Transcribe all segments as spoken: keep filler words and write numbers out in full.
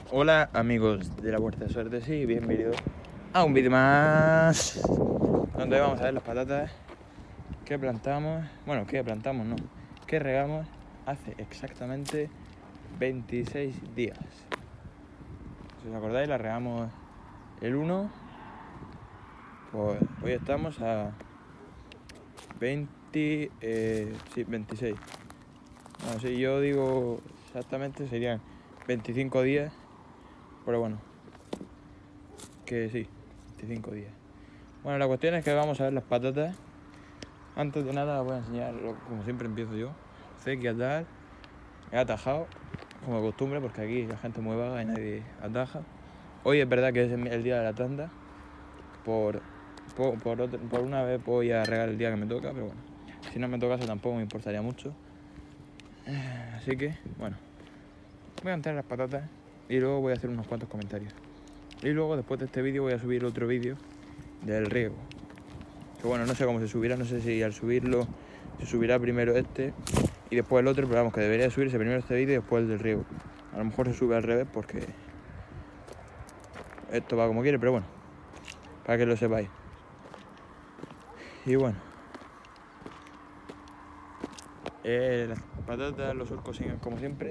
Hola amigos de la Puerta de Suerte, sí, bienvenidos a un vídeo más donde vamos a ver las patatas que plantamos, bueno, que plantamos no, que regamos hace exactamente veintiséis días. Si os acordáis, las regamos el uno, pues hoy estamos a veinte, eh, sí, veintiséis. Bueno, si yo digo exactamente serían veinticinco días, pero bueno, que sí, veinticinco días. Bueno, la cuestión es que vamos a ver las patatas. Antes de nada voy a enseñar, como siempre empiezo yo, sé que atar, he atajado, como de costumbre, porque aquí la gente es muy vaga y nadie ataja. Hoy es verdad que es el día de la tanda, por, por, por, otro, por una vez voy a regar el día que me toca, pero bueno, si no me tocase tampoco me importaría mucho. Así que, bueno, voy a entrar las patatas y luego voy a hacer unos cuantos comentarios. Y luego, después de este vídeo, voy a subir otro vídeo del riego. Que bueno, no sé cómo se subirá, no sé si al subirlo se subirá primero este y después el otro, pero vamos, que debería subirse primero este vídeo y después el del riego. A lo mejor se sube al revés porque esto va como quiere, pero bueno, para que lo sepáis. Y bueno, eh, las patatas, los surcos siguen como siempre.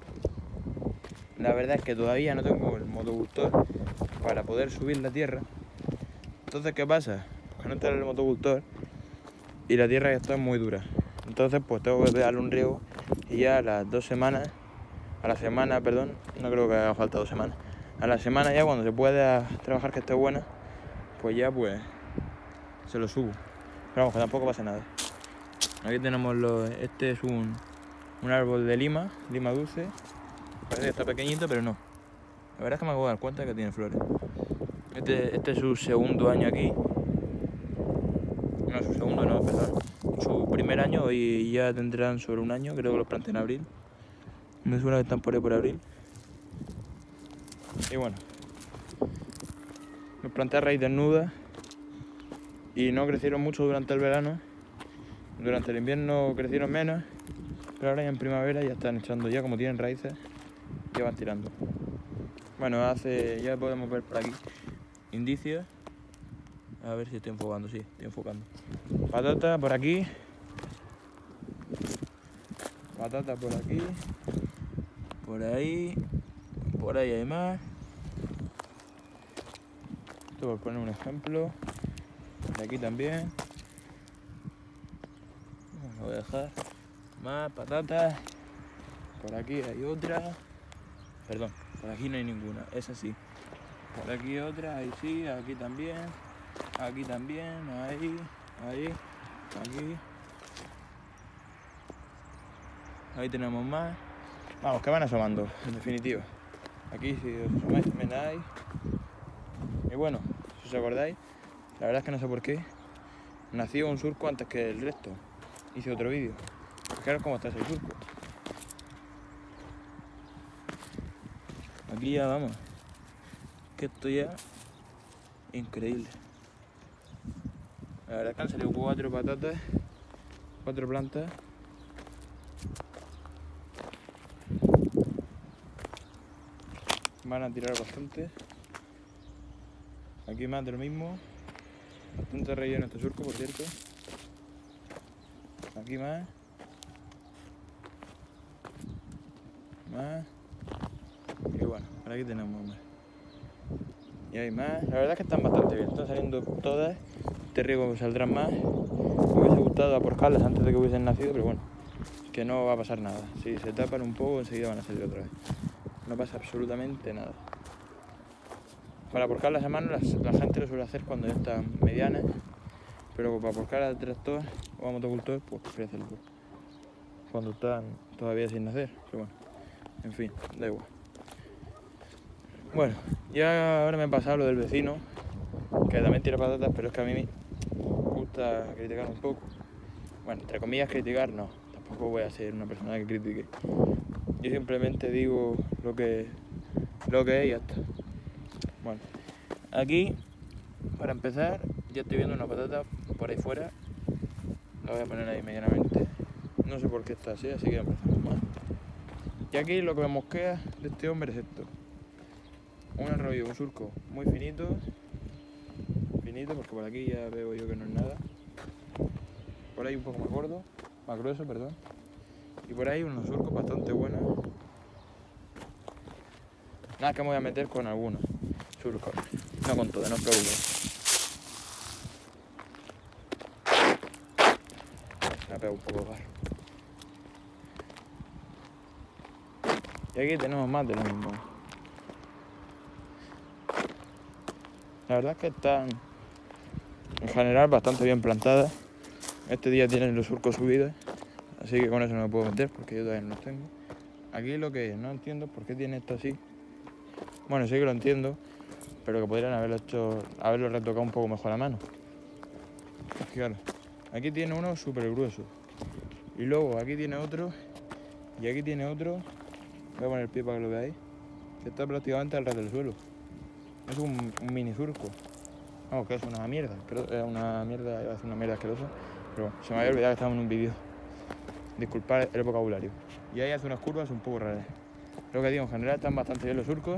La verdad es que todavía no tengo el motocultor para poder subir la tierra. Entonces, ¿qué pasa? Pues que no tengo el motocultor y la tierra ya está muy dura. Entonces, pues tengo que darle un riego y ya a las dos semanas, a la semana, perdón, no creo que haga falta dos semanas, a la semana ya cuando se pueda trabajar que esté buena, pues ya pues se lo subo. Pero vamos, que tampoco pasa nada. Aquí tenemos los, este es un, un árbol de lima, lima dulce. Parece que está pequeñito, pero no. La verdad es que me acabo de dar cuenta que tiene flores. Este, este es su segundo año aquí. No, su segundo no, perdón. Su primer año y ya tendrán sobre un año, creo que los planté en abril. Me suena que están por ahí por abril. Y bueno, los planté a raíz desnuda y no crecieron mucho durante el verano. Durante el invierno crecieron menos, pero ahora ya en primavera ya están echando, ya como tienen raíces, ya van tirando. Bueno, hace, ya podemos ver por aquí indicios. A ver si estoy enfocando, sí, estoy enfocando. Patata por aquí. Patata por aquí. Por ahí. Por ahí hay más. Esto por poner un ejemplo. De aquí también. Lo voy a dejar. Más patatas. Por aquí hay otra. Perdón, por aquí no hay ninguna. Esa sí. Por aquí otra, ahí sí, aquí también. Aquí también, ahí, ahí, aquí. Ahí tenemos más. Vamos, que van asomando, en definitiva. Aquí si os asomáis también hay. Y bueno, si os acordáis, la verdad es que no sé por qué nació un surco antes que el resto. Hice otro vídeo. Fijaros cómo está ese surco. Aquí ya vamos. Que esto ya increíble. La verdad es que han salido cuatro patatas, cuatro plantas. Van a tirar bastante. Aquí más de lo mismo. Bastante relleno este surco, por cierto. Aquí más. Más. Y bueno, por aquí tenemos más. Y hay más. La verdad es que están bastante bien. Están saliendo todas. Este riego saldrán más. Me hubiese gustado aporcarlas antes de que hubiesen nacido, pero bueno, que no va a pasar nada. Si se tapan un poco, enseguida van a salir otra vez. No pasa absolutamente nada. Para aporcarlas a mano, las, la gente lo suele hacer cuando ya están medianas, pero para aporcar a tractor o a motocultor, pues prefiero hacerlo cuando están todavía sin nacer. Pero bueno, en fin, da igual. Bueno, ya ahora me he pasado lo del vecino, que también tira patatas, pero es que a mí me gusta criticar un poco. Bueno, entre comillas criticar no, tampoco voy a ser una persona que critique. Yo simplemente digo lo que, lo que es y ya está. Bueno, aquí, para empezar, ya estoy viendo una patata por ahí fuera. La voy a poner ahí medianamente. No sé por qué está así, así que empezamos más. Y aquí lo que me mosquea de este hombre es esto. un arroyo, un surco muy finito, finito porque por aquí ya veo yo que no es nada. Por ahí un poco más gordo, más grueso, perdón. Y por ahí unos surcos bastante buenos. Nada, que me voy a meter con algunos surcos, no con todos, no os preocupéis. Me ha pegado un poco de barro. Y aquí tenemos más de lo mismo. La verdad es que están en general bastante bien plantadas. Este día tienen los surcos subidos, así que con eso no me puedo meter porque yo todavía no los tengo. Aquí lo que no entiendo es por qué tiene esto así. Bueno, sí que lo entiendo, pero que podrían haberlo hecho, haberlo retocado un poco mejor a mano. Fijaros, aquí tiene uno súper grueso. Y luego aquí tiene otro. Y aquí tiene otro. Voy a poner el pie para que lo veáis. Que está prácticamente al ras del suelo. Es un, un mini surco. Vamos, que es una mierda. Creo que es una mierda, iba a decir una mierda asquerosa. Pero bueno, se me había olvidado que estaba en un vídeo. Disculpad el vocabulario. Y ahí hace unas curvas un poco raras. Lo que digo, en general están bastante bien los surcos.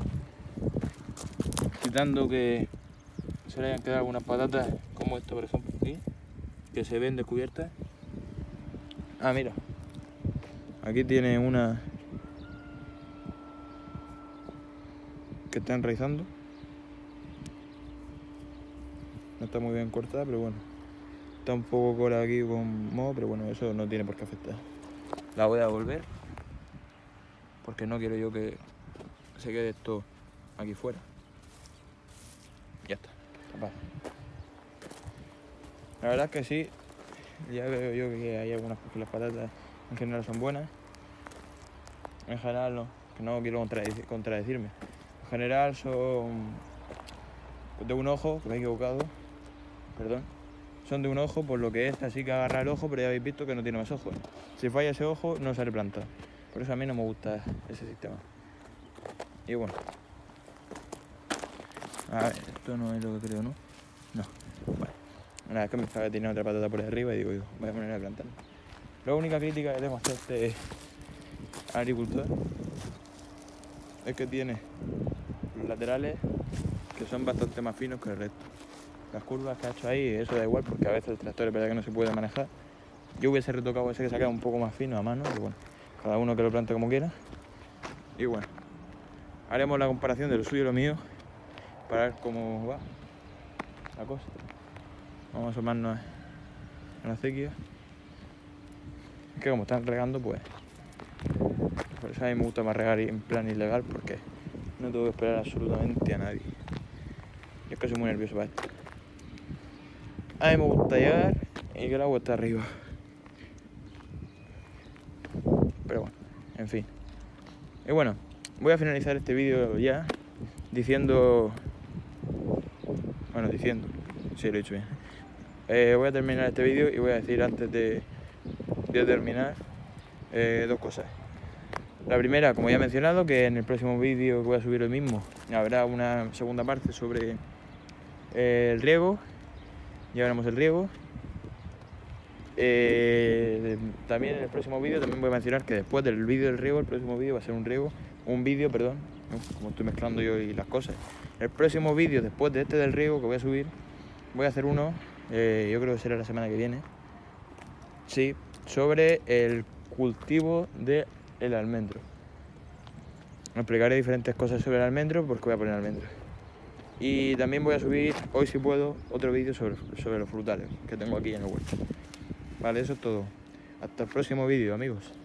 Quitando que se le hayan quedado algunas patatas, como esto por ejemplo aquí, que se ven descubiertas. Ah, mira. Aquí tiene una que está enraizando. No está muy bien cortada, pero bueno. Está un poco cola aquí con moho, pero bueno, eso no tiene por qué afectar. La voy a devolver porque no quiero yo que se quede esto aquí fuera. Ya está, tapado. La verdad es que sí, ya veo yo que hay algunas que las patatas en general son buenas. En general no, que no quiero contradecir, contradecirme. En general son de un ojo, que me he equivocado, perdón. Son de un ojo, por lo que es así que agarra el ojo, pero ya habéis visto que no tiene más ojos. Si falla ese ojo, no sale planta. Por eso a mí no me gusta ese sistema. Y bueno. A ver, esto no es lo que creo, ¿no? No. Bueno. Una vez que me estaba tirando otra patata por ahí arriba y digo, yo, voy a poner a plantar. La única crítica que tengo hacia este agricultor es que tiene los laterales que son bastante más finos que el resto. Las curvas que ha hecho ahí, eso da igual porque a veces el tractor es verdad que no se puede manejar. Yo hubiese retocado ese que se ha quedado un poco más fino a mano, pero bueno, cada uno que lo plante como quiera. Y bueno, haremos la comparación de lo suyo y lo mío para ver cómo va la cosa. Vamos a asomarnos a la acequia. Es que como están regando, pues por eso a mí me gusta más regar en plan ilegal porque no tengo que esperar absolutamente a nadie. Yo es que soy muy nervioso para esto. A mí me gusta llegar y que el agua está arriba. Pero bueno, en fin. Y bueno, voy a finalizar este vídeo ya diciendo... Bueno, diciendo... Sí, lo he dicho bien. Eh, voy a terminar este vídeo y voy a decir antes de, de terminar eh, dos cosas. La primera, como ya he mencionado, que en el próximo vídeo que voy a subir hoy mismo habrá una segunda parte sobre eh, el riego. Ya veremos el riego. Eh, también en el próximo vídeo también voy a mencionar que después del vídeo del riego, el próximo vídeo va a ser un riego, un vídeo, perdón, como estoy mezclando yo y las cosas. El próximo vídeo después de este del riego que voy a subir, voy a hacer uno, eh, yo creo que será la semana que viene, sí, sobre el cultivo del almendro. Explicaré diferentes cosas sobre el almendro porque voy a poner almendro. Y también voy a subir, hoy si puedo, otro vídeo sobre, sobre los frutales que tengo aquí en el huerto. Vale, eso es todo. Hasta el próximo vídeo, amigos.